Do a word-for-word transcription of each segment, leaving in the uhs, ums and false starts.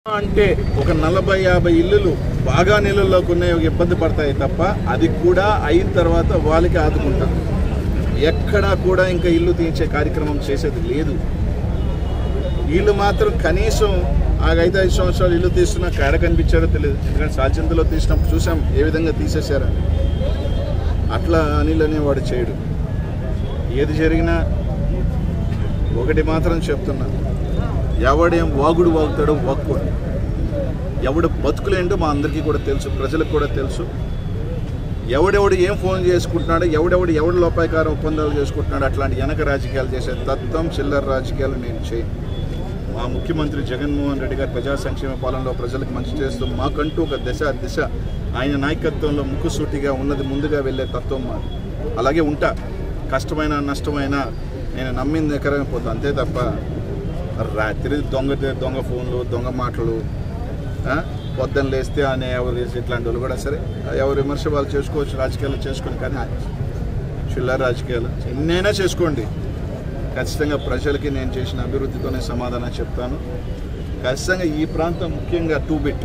అంటే ఒక నలభై యాభై ఇల్లులు బాగా నీళ్ళలోకి ఉన్నాయి, ఇబ్బంది పడతాయి తప్ప అది కూడా అయిన తర్వాత వాళ్ళకి ఆదుకుంటారు. ఎక్కడా కూడా ఇంకా ఇల్లు తీయించే కార్యక్రమం చేసేది లేదు. వీళ్ళు మాత్రం కనీసం ఆ ఐదు ఐదు సంవత్సరాలు ఇల్లు తీస్తున్నా కాడ కనిపించారో తెలియదు. ఎందుకంటే సాల్చింతలో తీసినప్పుడు చూసాం ఏ విధంగా తీసేశారా. అట్లా అనిల్ అనేవాడు చేయడు. ఏది జరిగినా ఒకటి మాత్రం చెప్తున్నా, ఎవడేం వాగుడు వాగుతాడో వాక్కోడు. ఎవడు బతుకులేంటో మా అందరికీ కూడా తెలుసు, ప్రజలకు కూడా తెలుసు. ఎవడెవడు ఏం ఫోన్ చేసుకుంటున్నాడో, ఎవడెవడు ఎవడు లోపాయకారం ఒప్పందాలు చేసుకుంటున్నాడో అట్లాంటి వెనక రాజకీయాలు చేసే తత్వం చిల్లర రాజకీయాలు నేను చేయను. మా ముఖ్యమంత్రి జగన్మోహన్ రెడ్డి గారు ప్రజా సంక్షేమ పాలనలో ప్రజలకు మంచి చేస్తూ మాకంటూ ఒక దశ దిశ ఆయన నాయకత్వంలో ముక్కుసూటిగా ఉన్నది ముందుగా వెళ్ళే తత్వం మాది. అలాగే ఉంటా. కష్టమైన నష్టమైన నేను నమ్మింది ఎక్కడైనా పోతా అంతే తప్ప రాత్రి దొంగ దొంగ ఫోన్లు దొంగ మాటలు పొద్దున్న లేస్తే అనే ఎవరు చేసి ఇట్లాంటి వాళ్ళు కూడా సరే ఎవరు విమర్శ వాళ్ళు చేసుకోవచ్చు, రాజకీయాలు చేసుకుని. కానీ చిల్లర రాజకీయాలు ఎన్నైనా చేసుకోండి, ఖచ్చితంగా ప్రజలకి నేను చేసిన అభివృద్ధితోనే సమాధానం చెప్తాను. ఖచ్చితంగా ఈ ప్రాంతం ముఖ్యంగా టూ బిట్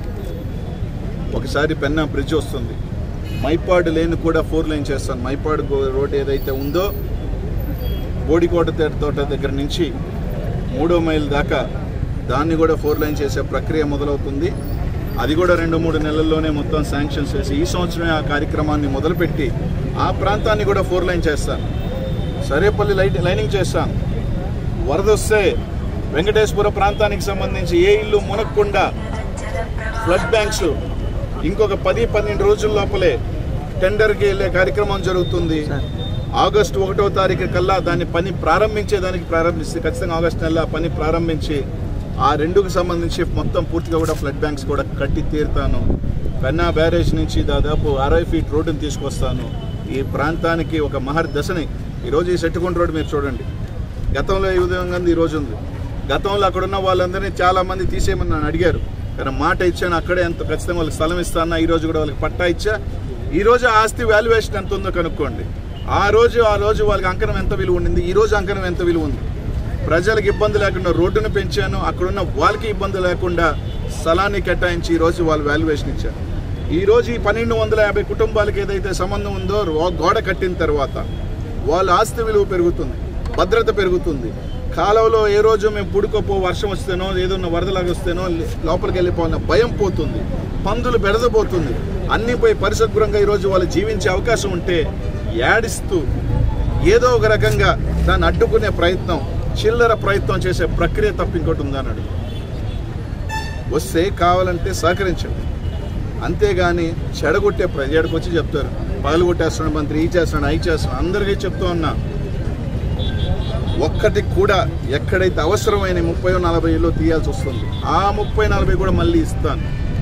ఒకసారి పెన్నా బ్రిడ్జ్ వస్తుంది, మైపాడు లేని కూడా ఫోర్ లైన్ చేస్తాను. మైపాడు రోడ్ ఏదైతే ఉందో బోడికోట తోట దగ్గర నుంచి మూడో మైల్ దాకా దాన్ని కూడా ఫోర్ లైన్ చేసే ప్రక్రియ మొదలవుతుంది. అది కూడా రెండు మూడు నెలల్లోనే మొత్తం శాంక్షన్స్ చేసి ఈ సంవత్సరమే ఆ కార్యక్రమాన్ని మొదలుపెట్టి ఆ ప్రాంతాన్ని కూడా ఫోర్ లైన్ చేస్తాను. సరేపల్లి లైట్ లైనింగ్ చేస్తాను. వరద వస్తే వెంకటేశ్వర ప్రాంతానికి సంబంధించి ఏ ఇల్లు మునక్కుండా ఫ్లడ్ బ్యాంక్స్ ఇంకొక పది పన్నెండు రోజుల లోపలే టెండర్కి వెళ్ళే కార్యక్రమం జరుగుతుంది. ఆగస్టు ఒకటో తారీఖు కల్లా దాన్ని పని ప్రారంభించేదానికి ప్రారంభిస్తే ఖచ్చితంగా ఆగస్టు నెల పని ప్రారంభించి ఆ రెండుకు సంబంధించి మొత్తం పూర్తిగా కూడా ఫ్లడ్ బ్యాంక్స్ కూడా కట్టి తీరుతాను. పెన్నా బ్యారేజ్ నుంచి దాదాపు అరవై ఫీట్ రోడ్డుని తీసుకొస్తాను. ఈ ప్రాంతానికి ఒక మహర్ దశని ఈరోజు ఈ సెట్టుకుంట రోడ్డు మీరు చూడండి, గతంలో ఏ విధంగా ఈరోజు ఉంది. గతంలో అక్కడున్న వాళ్ళందరినీ చాలామంది తీసేయమని నన్ను అడిగారు, కానీ మాట ఇచ్చాను. అక్కడే ఎంత ఖచ్చితంగా వాళ్ళకి స్థలం ఇస్తాను. ఈరోజు కూడా వాళ్ళకి పట్టా ఇచ్చా. ఈరోజు ఆస్తి వాల్యుయేషన్ ఎంత ఉందో కనుక్కోండి. ఆ రోజు ఆ రోజు వాళ్ళకి అంకణం ఎంత విలువ ఉండింది, ఈరోజు అంకణం ఎంత విలువ ఉంది. ప్రజలకు ఇబ్బంది లేకుండా రోడ్డును పెంచాను, అక్కడున్న వాళ్ళకి ఇబ్బంది లేకుండా స్థలాన్ని కేటాయించి ఈరోజు వాళ్ళు వాల్యుయేషన్ ఇచ్చారు. ఈరోజు ఈ పన్నెండు వందల యాభై కుటుంబాలకు ఏదైతే సంబంధం ఉందో గోడ కట్టిన తర్వాత వాళ్ళ ఆస్తి విలువ పెరుగుతుంది, భద్రత పెరుగుతుంది. కాలంలో ఏ రోజు మేము పుడుకోపో వర్షం వస్తేనో ఏదన్నా వరదలాగా వస్తేనో లోపలికి వెళ్ళిపోయిన భయం పోతుంది, పందులు బెడదపోతుంది. అన్నీ పోయి పరిశుభ్రంగా ఈరోజు వాళ్ళు జీవించే అవకాశం ఉంటే ఏడిస్తూ ఏదో ఒక రకంగా దాన్ని అడ్డుకునే ప్రయత్నం, చిల్లర ప్రయత్నం చేసే ప్రక్రియ తప్ప ఇంకోటి ఉందన్నాడు. వస్తే కావాలంటే సహకరించండి, అంతేగాని చెడగొట్టే ప్రజలకు వచ్చి చెప్తారు పగలు కొట్టేస్తున్నాడు మంత్రి, ఈ చేస్తున్నాడు అయి చేస్తున్నాడు అందరికీ చెప్తూ ఉన్నా. ఒక్కటి కూడా ఎక్కడైతే అవసరమైన ముప్పై నలభైలో తీయాల్సి వస్తుంది, ఆ ముప్పై నలభై కూడా మళ్ళీ ఇస్తాను.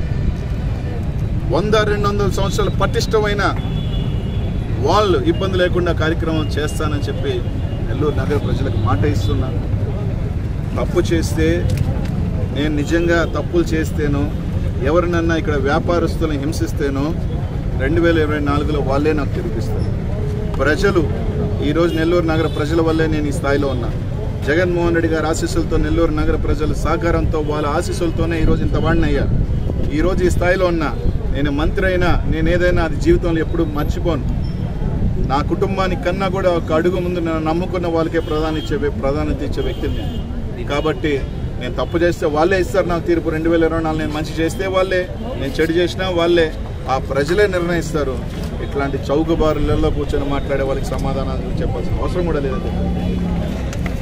వంద రెండు వందల సంవత్సరాలు పటిష్టమైన వాళ్ళు ఇబ్బంది లేకుండా కార్యక్రమం చేస్తానని చెప్పి నెల్లూరు నగర ప్రజలకు మాట ఇస్తున్నాను. తప్పు చేస్తే నేను నిజంగా తప్పులు చేస్తేనో ఎవరినన్నా ఇక్కడ వ్యాపారస్తులను హింసిస్తేనో రెండు వేల ఇరవై నాలుగులో వాళ్ళే నాకు తిరిగిస్తారు. ప్రజలు ఈరోజు నెల్లూరు నగర ప్రజల వల్లే నేను ఈ స్థాయిలో ఉన్నా. జగన్మోహన్ రెడ్డి గారి ఆశీస్సులతో నెల్లూరు నగర ప్రజల సహకారంతో వాళ్ళ ఆశీస్సులతోనే ఈరోజు ఇంత వాడిని అయ్యా. ఈరోజు ఈ స్థాయిలో ఉన్నా. నేను మంత్రి అయినా నేను ఏదైనా అది జీవితంలో ఎప్పుడు మర్చిపోను. నా కుటుంబానికి కన్నా కూడా ఒక అడుగు ముందు నేను నమ్ముకున్న వాళ్ళకే ప్రధాన ఇచ్చే ప్రాధాన్యత ఇచ్చే వ్యక్తిని నేను. కాబట్టి నేను తప్పు చేస్తే వాళ్ళే ఇస్తారు నాకు తీర్పు. రెండు వేల ఇరవై నాలుగు నేను మంచి చేస్తే వాళ్ళే, నేను చెడు చేసినా వాళ్ళే. ఆ ప్రజలే నిర్ణయిస్తారు. ఇట్లాంటి చౌకబారులలో కూర్చొని మాట్లాడే వాళ్ళకి సమాధానాలు చెప్పాల్సిన అవసరం కూడా లేదండి.